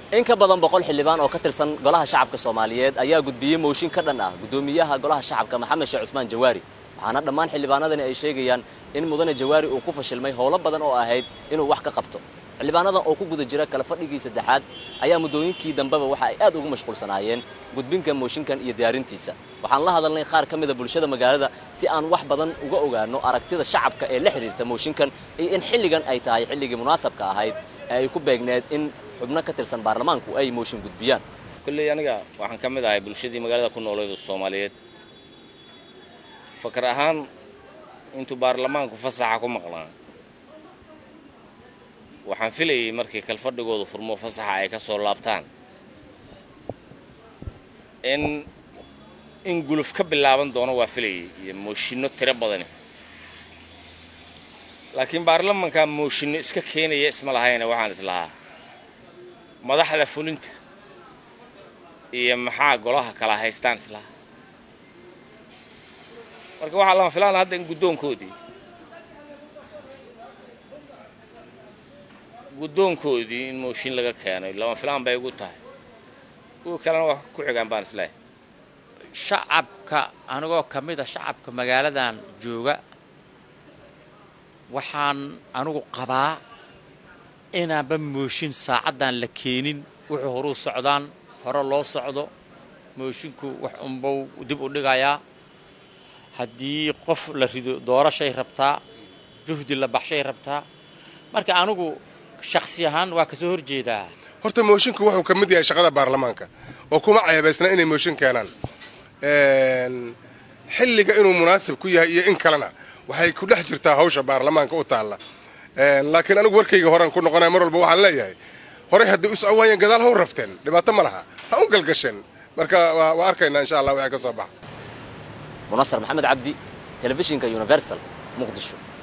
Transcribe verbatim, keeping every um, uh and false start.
in ka badan boqol xildhibaan oo ka tirsan golaha shacabka Soomaaliyeed ayaa gudbiyay mooshin ka dhan ah gudoomiyaha golaha shacabka Maxamed Sheekh Cusmaan Jawaari waxaana dhammaan xildhibaanadani ay sheegayaan in mudane Jawaari uu ku fashilmay howlo badan oo ahayd inuu wax ka qabto xildhibaanadan oo ku guda jira kala fadhigii saddexaad ayaa mudooyinkii dambaba waxa ay aad ugu mashquulsanaayeen gudbinka mooshinkan iyo diyaarintiisa waxaan la hadalnay qaar ka mid ah bulshada magaalada si aan wax badan uga ogaano aragtida shacabka ee la xiriirta mooshinkan iyo in xilligan ay tahay xilligii munaasabka ahayd ay ku beegneed in xubno ka tirsan baarlamaanku ay mooshin gudbiyaan kulli aniga waxaan ka mid ahay bulshadii magaalada ku noolay Soomaaliyeed fakar ahaan intu baarlamaanku fasaxa ku maqlaan waxaan filayay markii kal fadhigoodu furmo fasaxa ay ka soo laabtaan in in guluf ka bilaaban doono waa filayay iyo mooshinno tiro badan laakiin baarlamaanka mooshinno iska keenaya isma lahayn waxaan islahaa madaxda fulinta iyo maxaa golaha kala haystaan isla marka waxa la filaan hadda in gudoonkoodii gudoonkoodii in mooshin laga keenay lama filaan bay ugu tahay oo kalena wax ku xigaan baan islaa shacabka anagoo kamid ah shacabka magaaladan jooga waxaan anigu qabaa inaanba mooshin saacadan la keenin wuxuu horu socdaan hore loo socdo moshinku wax unbow dib u dhigayaa haddii qof la rido doorashay rabtaa juhdi la baxshay rabtaa marka anigu shakhsi ahaan waa ka soo horjeedaa horta moshinku wuxuu ka mid yahay shaqada baarlamaanka oo kuma ceebaysna inay mooshin keenaan een xilliga inuu munaasib ku yahay iyo in kalena waxay ku dhex jirtaa hawsha baarlamaanka u taala een laakiin anigu warkayga horan ku noqonay mar walba waxaan leeyahay hore haddii us awaayeen gadaal ha u rafteen dhibaato ma laha ha u galgasheen marka waa arkaynaa insha Allah waxa ka soo baxa Munassar Maxamed Cabdi telefishinka Universal Muqdisho.